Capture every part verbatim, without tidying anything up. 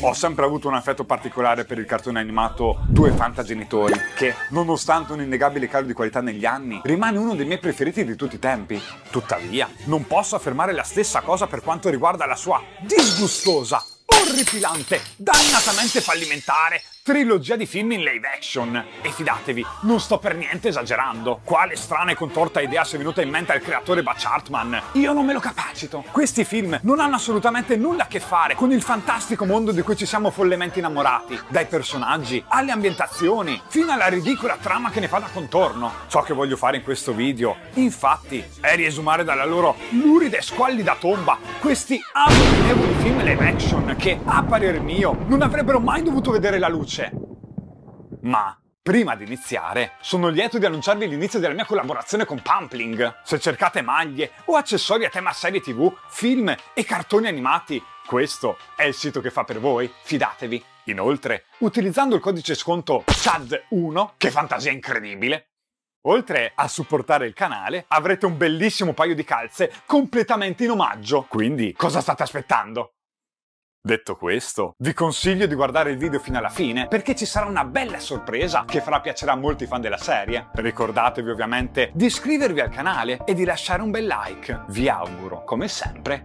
Ho sempre avuto un affetto particolare per il cartone animato Due Fantagenitori, che, nonostante un innegabile calo di qualità negli anni, rimane uno dei miei preferiti di tutti i tempi. Tuttavia, non posso affermare la stessa cosa per quanto riguarda la sua disgustosa, orripilante, dannatamente fallimentare trilogia di film in live action. E fidatevi, non sto per niente esagerando. Quale strana e contorta idea si è venuta in mente al creatore Butch Hartman? Io non me lo capacito. Questi film non hanno assolutamente nulla a che fare con il fantastico mondo di cui ci siamo follemente innamorati. Dai personaggi, alle ambientazioni, fino alla ridicola trama che ne fa da contorno. Ciò che voglio fare in questo video, infatti, è riesumare dalla loro lurida e squallida tomba questi abominevoli film live action che, a parer mio, non avrebbero mai dovuto vedere la luce. Ma prima di iniziare, sono lieto di annunciarvi l'inizio della mia collaborazione con Pumpling. Se cercate maglie o accessori a tema serie tv, film e cartoni animati, questo è il sito che fa per voi, fidatevi. Inoltre, utilizzando il codice sconto C A D uno, che fantasia incredibile, oltre a supportare il canale, avrete un bellissimo paio di calze completamente in omaggio. Quindi, cosa state aspettando? Detto questo, vi consiglio di guardare il video fino alla fine perché ci sarà una bella sorpresa che farà piacere a molti fan della serie. Ricordatevi ovviamente di iscrivervi al canale e di lasciare un bel like. Vi auguro, come sempre,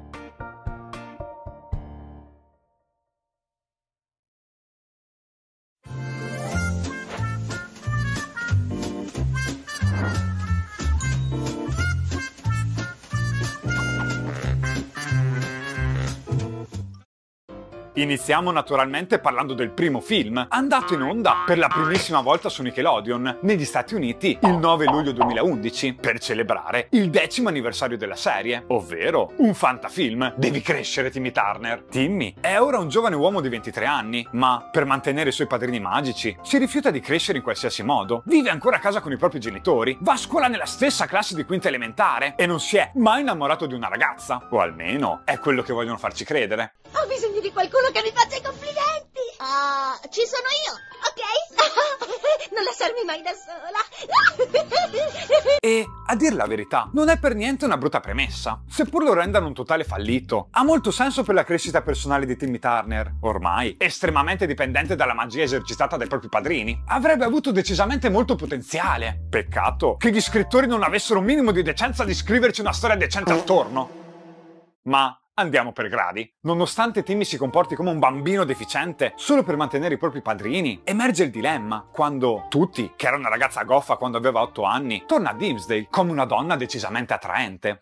iniziamo naturalmente parlando del primo film, andato in onda per la primissima volta su Nickelodeon negli Stati Uniti il nove luglio duemilaundici per celebrare il decimo anniversario della serie, ovvero un fantafilm Devi crescere, Timmy Turner. Timmy è ora un giovane uomo di ventitré anni, ma per mantenere i suoi padrini magici si rifiuta di crescere in qualsiasi modo. Vive ancora a casa con i propri genitori, va a scuola nella stessa classe di quinta elementare e non si è mai innamorato di una ragazza, o almeno è quello che vogliono farci credere. Ho bisogno di qualcuno che mi faccia i complimenti! Ah, uh, ci sono io, ok? Non lasciarmi mai da sola! E, a dir la verità, non è per niente una brutta premessa. Seppur lo rendano un totale fallito, ha molto senso per la crescita personale di Timmy Turner, ormai estremamente dipendente dalla magia esercitata dai propri padrini. Avrebbe avuto decisamente molto potenziale. Peccato che gli scrittori non avessero un minimo di decenza di scriverci una storia decente attorno. Ma andiamo per gradi. Nonostante Timmy si comporti come un bambino deficiente solo per mantenere i propri padrini, emerge il dilemma quando Tutti, che era una ragazza goffa quando aveva otto anni, torna a Dimmsdale come una donna decisamente attraente.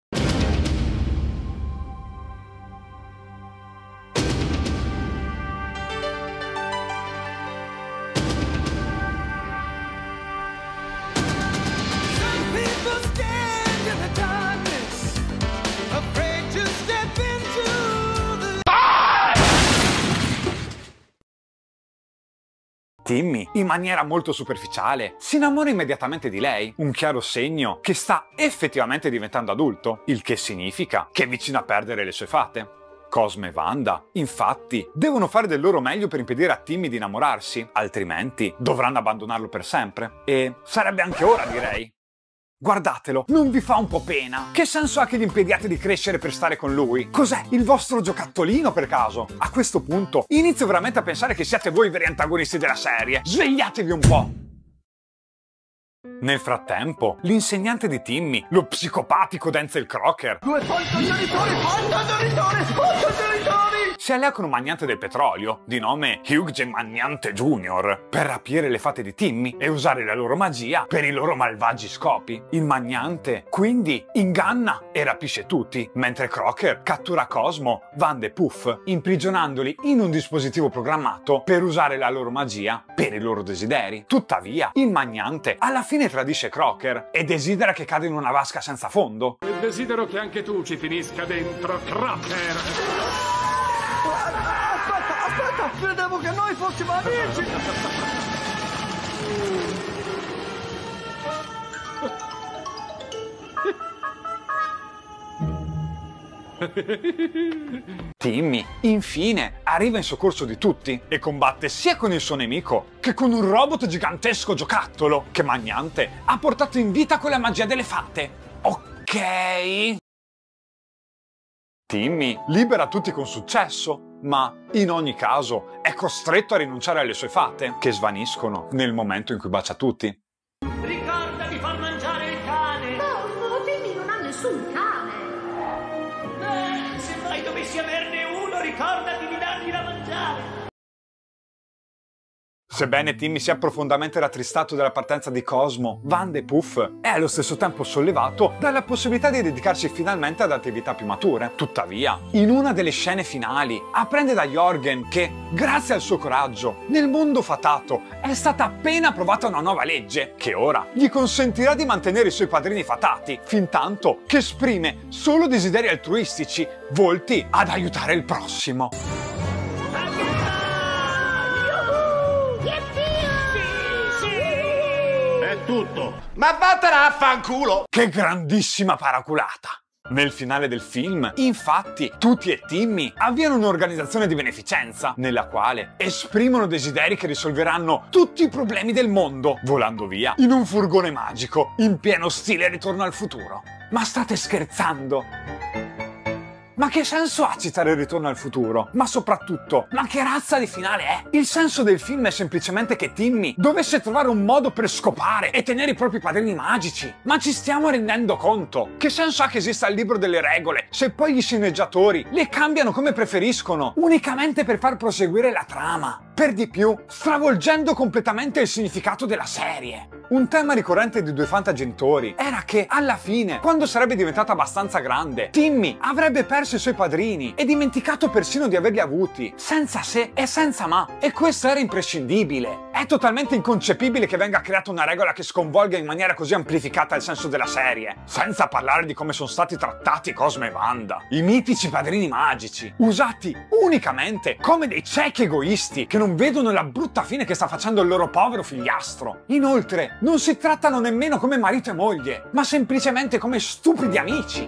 Timmy, in maniera molto superficiale, si innamora immediatamente di lei, un chiaro segno che sta effettivamente diventando adulto, il che significa che è vicino a perdere le sue fate. Cosmo e Wanda, infatti, devono fare del loro meglio per impedire a Timmy di innamorarsi, altrimenti dovranno abbandonarlo per sempre. E sarebbe anche ora, direi. Guardatelo, non vi fa un po' pena? Che senso ha che gli impediate di crescere per stare con lui? Cos'è, il vostro giocattolino per caso? A questo punto inizio veramente a pensare che siate voi i veri antagonisti della serie. Svegliatevi un po'! Nel frattempo, l'insegnante di Timmy, lo psicopatico Denzel Crocker, Due fantagenitori, fantagenitori, fantagenitori! si allea con un magnante del petrolio, di nome Hugh Magnante Junior, per rapire le fate di Timmy e usare la loro magia per i loro malvagi scopi. Il magnante, quindi, inganna e rapisce tutti, mentre Crocker cattura Cosmo, Wanda e Puff, imprigionandoli in un dispositivo programmato per usare la loro magia per i loro desideri. Tuttavia, il magnante alla fine tradisce Crocker e desidera che cada in una vasca senza fondo. E desidero che anche tu ci finisca dentro, Crocker! Aspetta, aspetta, credevo che noi fossimo amici! Timmy, infine, arriva in soccorso di tutti e combatte sia con il suo nemico che con un robot gigantesco giocattolo che Magnante ha portato in vita con la magia delle fate. Ok? Timmy libera tutti con successo, ma in ogni caso è costretto a rinunciare alle sue fate, che svaniscono nel momento in cui bacia tutti. Ricorda di far mangiare il cane. No, Timmy non ha nessun cane. Eh, se mai dovessi averne uno, ricordati di dargli da mangiare. Sebbene Timmy sia profondamente rattristato dalla partenza di Cosmo, Wanda e Puff è allo stesso tempo sollevato dalla possibilità di dedicarsi finalmente ad attività più mature. Tuttavia, in una delle scene finali, apprende da Jorgen che, grazie al suo coraggio, nel mondo fatato è stata appena approvata una nuova legge che ora gli consentirà di mantenere i suoi padrini fatati, fintanto che esprime solo desideri altruistici volti ad aiutare il prossimo. Tutto. Ma vattene a fanculo! Che grandissima paraculata! Nel finale del film, infatti, tutti e Timmy avviano un'organizzazione di beneficenza, nella quale esprimono desideri che risolveranno tutti i problemi del mondo, volando via in un furgone magico, in pieno stile Ritorno al futuro. Ma state scherzando? Ma che senso ha citare il Ritorno al futuro? Ma soprattutto, ma che razza di finale è? Il senso del film è semplicemente che Timmy dovesse trovare un modo per scopare e tenere i propri padrini magici. Ma ci stiamo rendendo conto? Che senso ha che esista il libro delle regole se poi gli sceneggiatori le cambiano come preferiscono, unicamente per far proseguire la trama? Per di più, stravolgendo completamente il significato della serie. Un tema ricorrente di Due Fantagenitori era che, alla fine, quando sarebbe diventato abbastanza grande, Timmy avrebbe perso i suoi padrini e dimenticato persino di averli avuti, senza se e senza ma. E questo era imprescindibile. È totalmente inconcepibile che venga creata una regola che sconvolga in maniera così amplificata il senso della serie, senza parlare di come sono stati trattati Cosmo e Wanda, i mitici padrini magici, usati unicamente come dei ciechi egoisti che non vedono la brutta fine che sta facendo il loro povero figliastro. Inoltre, non si trattano nemmeno come marito e moglie, ma semplicemente come stupidi amici.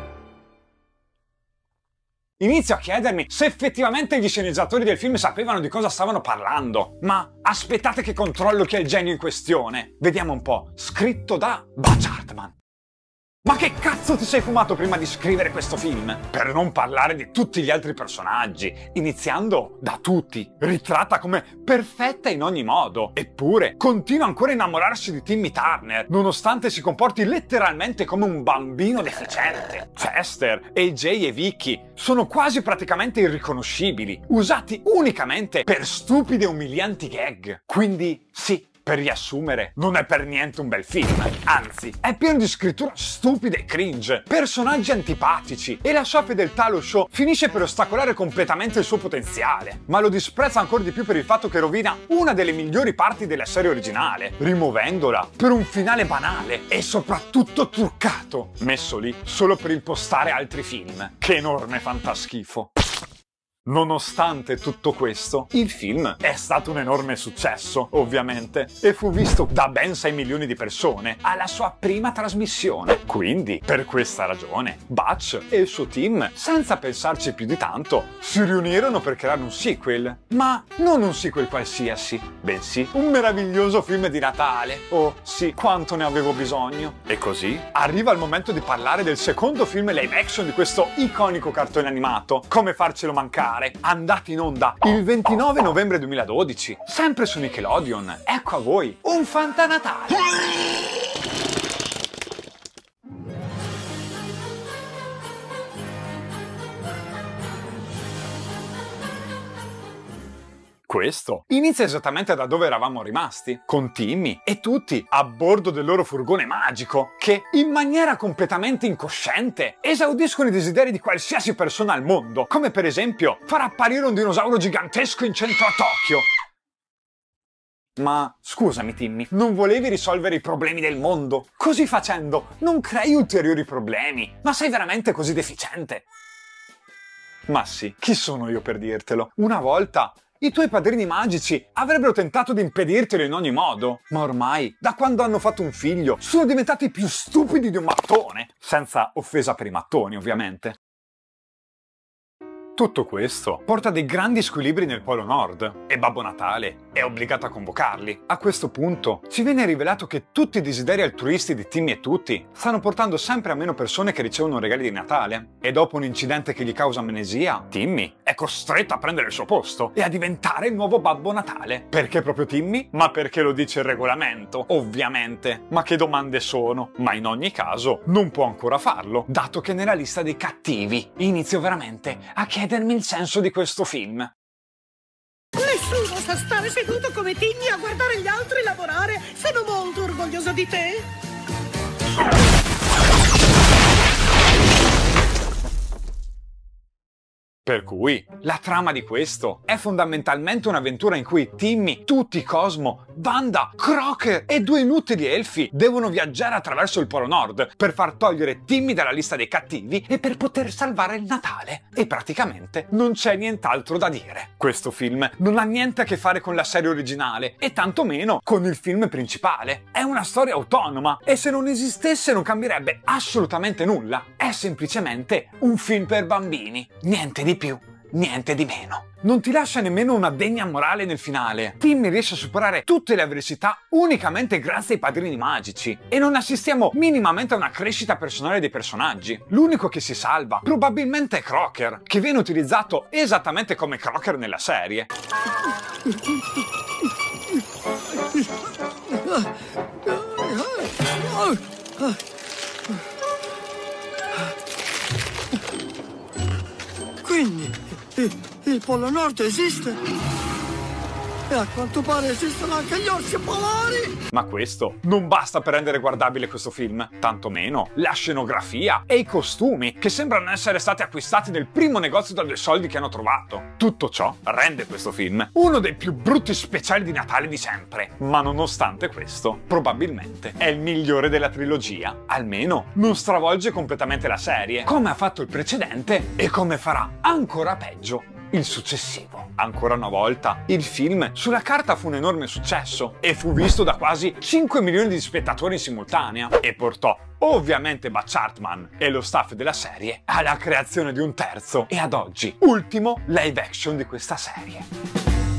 Inizio a chiedermi se effettivamente gli sceneggiatori del film sapevano di cosa stavano parlando. Ma aspettate che controllo chi è il genio in questione. Vediamo un po'. Scritto da Butch Hartman. Ma che cazzo ti sei fumato prima di scrivere questo film? Per non parlare di tutti gli altri personaggi, iniziando da tutti, ritratta come perfetta in ogni modo. Eppure, continua ancora a innamorarsi di Timmy Turner, nonostante si comporti letteralmente come un bambino deficiente. Chester, A J e Vicky sono quasi praticamente irriconoscibili, usati unicamente per stupide e umilianti gag. Quindi, sì, per riassumere, non è per niente un bel film, anzi, è pieno di scrittura stupida e cringe, personaggi antipatici, e la sua fedeltà allo show finisce per ostacolare completamente il suo potenziale, ma lo disprezza ancora di più per il fatto che rovina una delle migliori parti della serie originale, rimuovendola per un finale banale e soprattutto truccato, messo lì solo per impostare altri film. Che enorme fantaschifo! Nonostante tutto questo, il film è stato un enorme successo, ovviamente, e fu visto da ben sei milioni di persone alla sua prima trasmissione. Quindi, per questa ragione, Butch e il suo team, senza pensarci più di tanto, si riunirono per creare un sequel. Ma non un sequel qualsiasi, bensì un meraviglioso film di Natale. Oh, sì, quanto ne avevo bisogno. E così arriva il momento di parlare del secondo film live action di questo iconico cartone animato. Come farcelo mancare? Andati in onda il ventinove novembre duemiladodici, sempre su Nickelodeon. Ecco a voi un Fantanatale! Questo inizia esattamente da dove eravamo rimasti, con Timmy e tutti a bordo del loro furgone magico, che in maniera completamente incosciente esaudiscono i desideri di qualsiasi persona al mondo, come per esempio far apparire un dinosauro gigantesco in centro a Tokyo. Ma scusami Timmy, non volevi risolvere i problemi del mondo? Così facendo non crei ulteriori problemi, ma sei veramente così deficiente? Ma sì, chi sono io per dirtelo? Una volta i tuoi padrini magici avrebbero tentato di impedirtelo in ogni modo, ma ormai, da quando hanno fatto un figlio, sono diventati più stupidi di un mattone. Senza offesa per i mattoni, ovviamente. Tutto questo porta dei grandi squilibri nel Polo Nord e Babbo Natale è obbligato a convocarli. A questo punto ci viene rivelato che tutti i desideri altruisti di Timmy e Tutti stanno portando sempre a meno persone che ricevono regali di Natale e dopo un incidente che gli causa amnesia, Timmy è costretto a prendere il suo posto e a diventare il nuovo Babbo Natale. Perché proprio Timmy? Ma perché lo dice il regolamento, ovviamente. Ma che domande sono? Ma in ogni caso non può ancora farlo, dato che è nella lista dei cattivi. Inizio veramente a chiedermi il senso di questo film. Nessuno sa stare seduto come Timmy a guardare gli altri lavorare. Sono molto orgoglioso di te. Per cui, la trama di questo è fondamentalmente un'avventura in cui Timmy, Tutti, Cosmo, Wanda, Crocker e due inutili elfi devono viaggiare attraverso il Polo Nord per far togliere Timmy dalla lista dei cattivi e per poter salvare il Natale. E praticamente non c'è nient'altro da dire. Questo film non ha niente a che fare con la serie originale e tantomeno con il film principale. È una storia autonoma e se non esistesse non cambierebbe assolutamente nulla. È semplicemente un film per bambini. Niente di più, niente di meno. Non ti lascia nemmeno una degna morale nel finale. Timmy riesce a superare tutte le avversità unicamente grazie ai padrini magici e non assistiamo minimamente a una crescita personale dei personaggi. L'unico che si salva probabilmente è Crocker, che viene utilizzato esattamente come Crocker nella serie. Quindi il, il Polo Nord esiste? E a quanto pare esistono anche gli orsi polari! Ma questo non basta per rendere guardabile questo film, tantomeno la scenografia e i costumi che sembrano essere stati acquistati nel primo negozio da due soldi che hanno trovato. Tutto ciò rende questo film uno dei più brutti speciali di Natale di sempre, ma nonostante questo, probabilmente è il migliore della trilogia. Almeno non stravolge completamente la serie, come ha fatto il precedente e come farà ancora peggio il successivo. Ancora una volta, il film sulla carta fu un enorme successo e fu visto da quasi cinque milioni di spettatori in simultanea e portò ovviamente Butch Hartman e lo staff della serie alla creazione di un terzo e ad oggi ultimo live action di questa serie.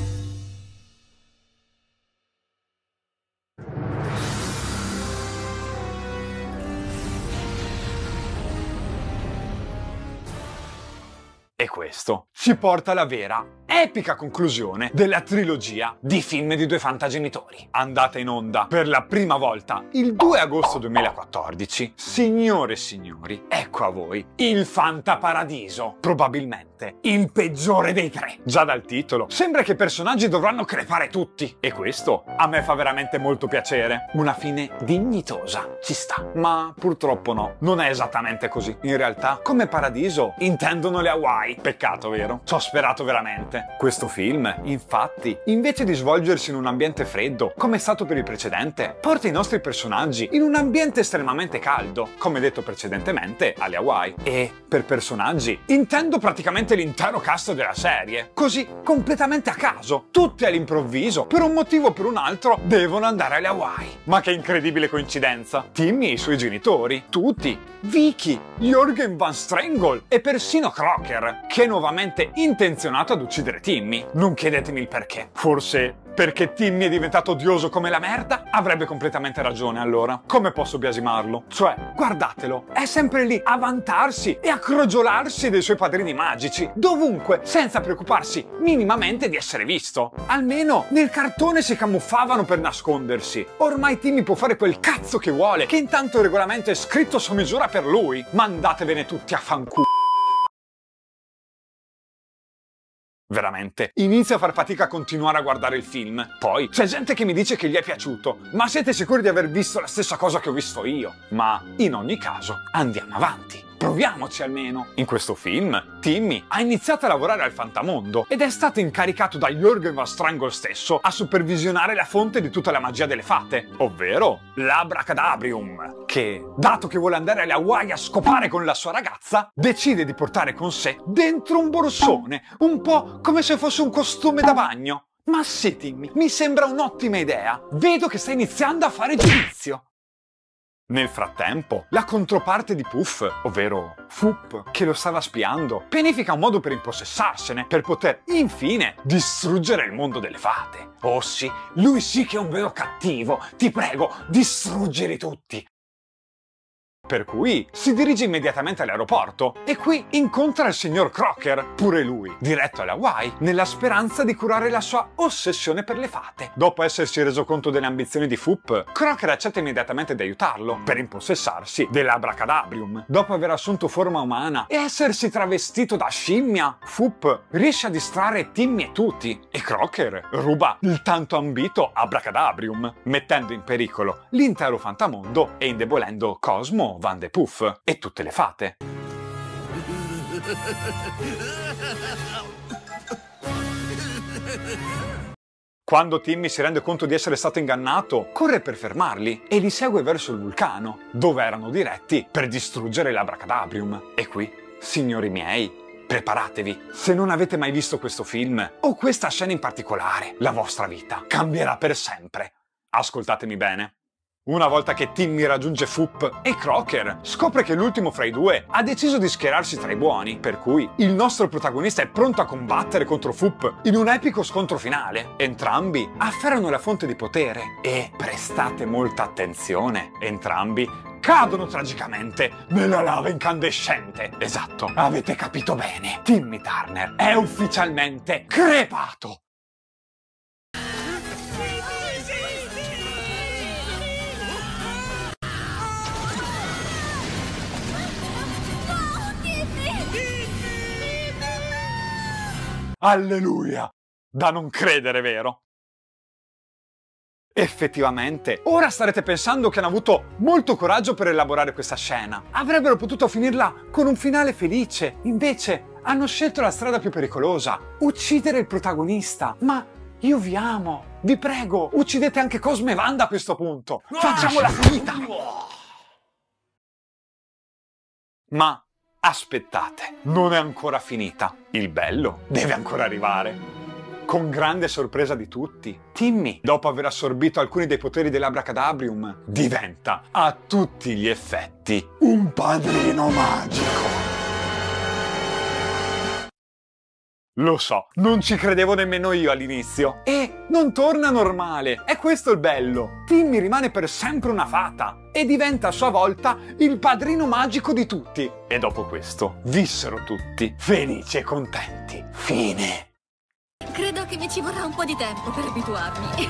E questo ci porta alla vera, epica conclusione della trilogia di film di due fantagenitori. Andata in onda per la prima volta il due agosto duemilaquattordici. Signore e signori, ecco a voi il Fantaparadiso, probabilmente il peggiore dei tre. Già dal titolo sembra che i personaggi dovranno crepare tutti e questo a me fa veramente molto piacere. Una fine dignitosa, ci sta. Ma purtroppo no, non è esattamente così. In realtà, come paradiso intendono le Hawaii. Peccato, vero? Ci ho sperato veramente. Questo film, infatti, invece di svolgersi in un ambiente freddo, come è stato per il precedente, porta i nostri personaggi in un ambiente estremamente caldo, come detto precedentemente, alle Hawaii. E per personaggi intendo praticamente l'intero cast della serie. Così, completamente a caso, tutti all'improvviso, per un motivo o per un altro, devono andare alle Hawaii. Ma che incredibile coincidenza! Timmy e i suoi genitori, tutti, Vicky, Jürgen Van Strangle e persino Crocker, che è nuovamente intenzionato ad uccidere Timmy. Non chiedetemi il perché. Forse perché Timmy è diventato odioso come la merda? Avrebbe completamente ragione allora. Come posso biasimarlo? Cioè, guardatelo, è sempre lì a vantarsi e a crogiolarsi dei suoi padrini magici, dovunque, senza preoccuparsi minimamente di essere visto. Almeno nel cartone si camuffavano per nascondersi. Ormai Timmy può fare quel cazzo che vuole, che intanto il regolamento è scritto su misura per lui. Mandatevene tutti a fanculo. Veramente, inizio a far fatica a continuare a guardare il film. Poi, c'è gente che mi dice che gli è piaciuto, ma siete sicuri di aver visto la stessa cosa che ho visto io? Ma, in ogni caso, andiamo avanti. Proviamoci almeno. In questo film, Timmy ha iniziato a lavorare al Fantamondo ed è stato incaricato da Jürgen Van Strangle stesso a supervisionare la fonte di tutta la magia delle fate, ovvero l'Abracadabrium, che, dato che vuole andare alle Hawaii a scopare con la sua ragazza, decide di portare con sé dentro un borsone, un po' come se fosse un costume da bagno. Ma sì, Timmy, mi sembra un'ottima idea. Vedo che stai iniziando a fare giudizio. Nel frattempo, la controparte di Puff, ovvero Foop, che lo stava spiando, pianifica un modo per impossessarsene, per poter, infine, distruggere il mondo delle fate. Oh sì, lui sì che è un vero cattivo, ti prego, distruggili tutti! Per cui si dirige immediatamente all'aeroporto e qui incontra il signor Crocker, pure lui, diretto alle Hawaii, nella speranza di curare la sua ossessione per le fate. Dopo essersi reso conto delle ambizioni di Foop, Crocker accetta immediatamente di aiutarlo per impossessarsi dell'Abracadabrium. Dopo aver assunto forma umana e essersi travestito da scimmia, Foop riesce a distrarre Timmy e tutti e Crocker ruba il tanto ambito Abracadabrium, mettendo in pericolo l'intero fantamondo e indebolendo Cosmo, Van de Puff e tutte le fate. Quando Timmy si rende conto di essere stato ingannato, corre per fermarli e li segue verso il vulcano, dove erano diretti per distruggere l'Abracadabrium. E qui, signori miei, preparatevi. Se non avete mai visto questo film, o questa scena in particolare, la vostra vita cambierà per sempre. Ascoltatemi bene. Una volta che Timmy raggiunge Foop e Crocker, scopre che l'ultimo fra i due ha deciso di schierarsi tra i buoni, per cui il nostro protagonista è pronto a combattere contro Foop in un epico scontro finale. Entrambi afferrano la fonte di potere e, prestate molta attenzione, entrambi cadono tragicamente nella lava incandescente. Esatto, avete capito bene. Timmy Turner è ufficialmente crepato. Alleluia! Da non credere, vero? Effettivamente, ora starete pensando che hanno avuto molto coraggio per elaborare questa scena. Avrebbero potuto finirla con un finale felice, invece hanno scelto la strada più pericolosa, uccidere il protagonista. Ma io vi amo, vi prego, uccidete anche Cosmo e Wanda a questo punto. Facciamola finita! Ma aspettate, non è ancora finita. Il bello deve ancora arrivare. Con grande sorpresa di tutti, Timmy, dopo aver assorbito alcuni dei poteri dell'Abracadabrium, diventa a tutti gli effetti un padrino magico. Lo so, non ci credevo nemmeno io all'inizio. E non torna normale, è questo il bello. Timmy rimane per sempre una fata e diventa a sua volta il padrino magico di tutti. E dopo questo vissero tutti felici e contenti. Fine. Credo che mi ci vorrà un po' di tempo per abituarmi.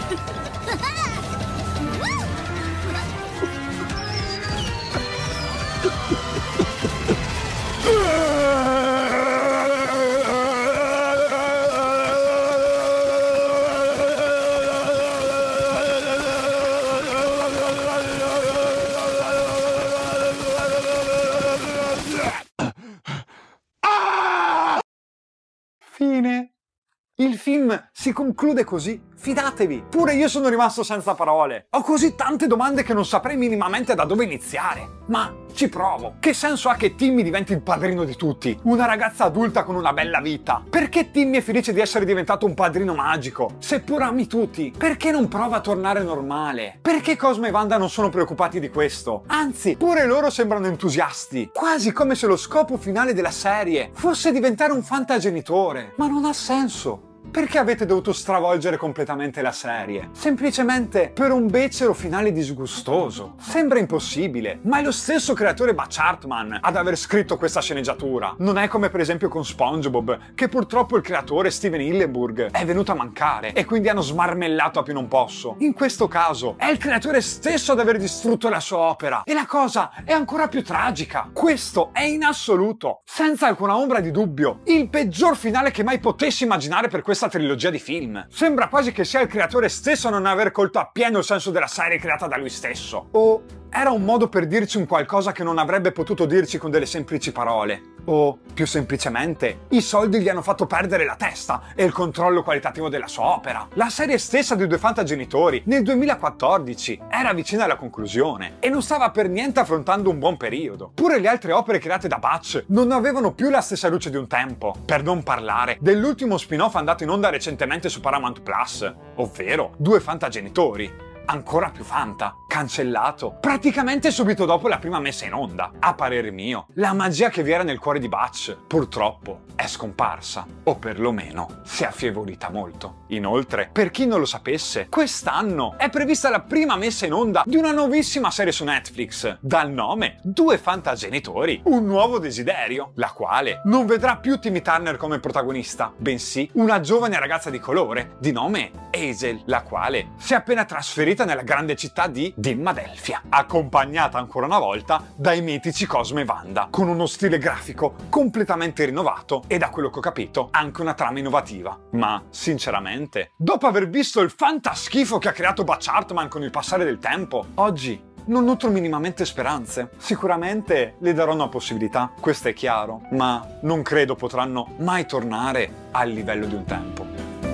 Fine. Il film si conclude così, fidatevi. Pure io sono rimasto senza parole. Ho così tante domande che non saprei minimamente da dove iniziare. Ma ci provo. Che senso ha che Timmy diventi il padrino di tutti? Una ragazza adulta con una bella vita. Perché Timmy è felice di essere diventato un padrino magico? Seppur ami tutti, perché non prova a tornare normale? Perché Cosmo e Wanda non sono preoccupati di questo? Anzi, pure loro sembrano entusiasti. Quasi come se lo scopo finale della serie fosse diventare un fantagenitore. Ma non ha senso. Perché avete dovuto stravolgere completamente la serie? Semplicemente per un becero finale disgustoso. Sembra impossibile, ma è lo stesso creatore Butch Hartman ad aver scritto questa sceneggiatura. Non è come per esempio con SpongeBob, che purtroppo il creatore Steven Hillenburg è venuto a mancare e quindi hanno smarmellato a più non posso. In questo caso è il creatore stesso ad aver distrutto la sua opera e la cosa è ancora più tragica. Questo è in assoluto, senza alcuna ombra di dubbio, il peggior finale che mai potessi immaginare per questa trilogia di film. Sembra quasi che sia il creatore stesso a non aver colto appieno il senso della serie creata da lui stesso. O era un modo per dirci un qualcosa che non avrebbe potuto dirci con delle semplici parole. O, più semplicemente, i soldi gli hanno fatto perdere la testa e il controllo qualitativo della sua opera. La serie stessa di Due Fantagenitori, nel duemilaquattordici, era vicina alla conclusione e non stava per niente affrontando un buon periodo. Pure le altre opere create da Butch non avevano più la stessa luce di un tempo. Per non parlare dell'ultimo spin-off andato in onda recentemente su Paramount Plus, ovvero Due Fantagenitori. ancora più fanta, cancellato praticamente subito dopo la prima messa in onda. A parer mio, la magia che vi era nel cuore di Butch, purtroppo, è scomparsa, o perlomeno si è affievolita molto. Inoltre, per chi non lo sapesse, quest'anno è prevista la prima messa in onda di una nuovissima serie su Netflix, dal nome Due Fantagenitori, un nuovo desiderio, la quale non vedrà più Timmy Turner come protagonista, bensì una giovane ragazza di colore di nome Hazel, la quale si è appena trasferita nella grande città di Dimmadelfia, accompagnata ancora una volta dai mitici Cosmo e Wanda, con uno stile grafico completamente rinnovato e, da quello che ho capito, anche una trama innovativa. Ma, sinceramente, dopo aver visto il fantaschifo che ha creato Butch Hartman con il passare del tempo, oggi non nutro minimamente speranze. Sicuramente le darò una possibilità, questo è chiaro, ma non credo potranno mai tornare al livello di un tempo.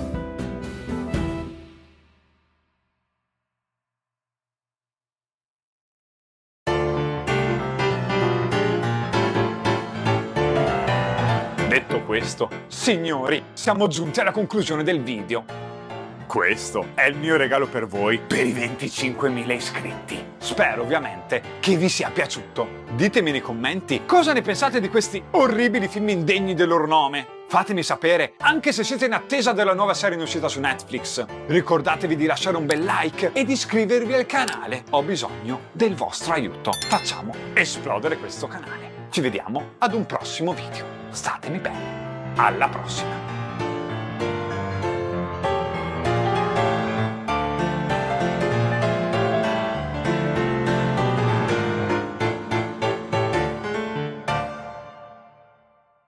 Detto questo, signori, siamo giunti alla conclusione del video. Questo è il mio regalo per voi per i venticinquemila iscritti. Spero ovviamente che vi sia piaciuto. Ditemi nei commenti cosa ne pensate di questi orribili film indegni del loro nome. Fatemi sapere anche se siete in attesa della nuova serie in uscita su Netflix. Ricordatevi di lasciare un bel like e di iscrivervi al canale. Ho bisogno del vostro aiuto. Facciamo esplodere questo canale. Ci vediamo ad un prossimo video. Statemi bene. Alla prossima.